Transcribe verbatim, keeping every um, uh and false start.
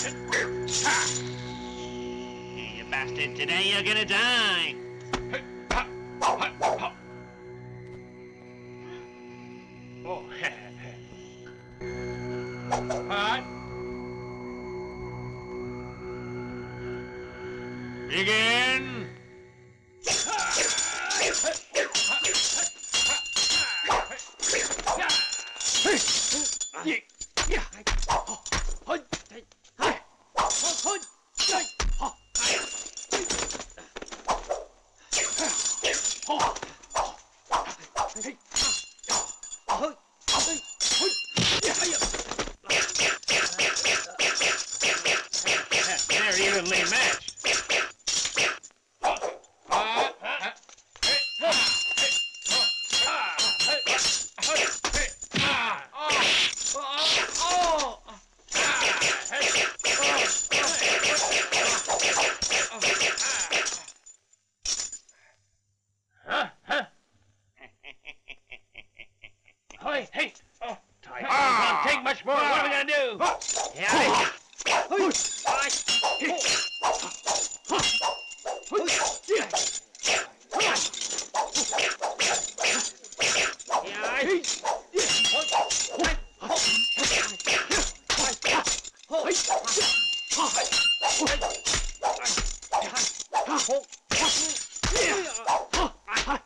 You bastard, today you're gonna die. Oh. Hot. Begin. They're evenly matched. Hey, hey! Oh, tight. Ah. Can't take much more. What are we gonna do? Yeah. Yeah.